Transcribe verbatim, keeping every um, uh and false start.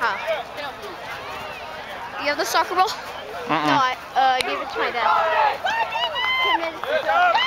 How? You have the soccer ball? Uh-uh. No, I uh, gave it to my dad. Ten minutes ago.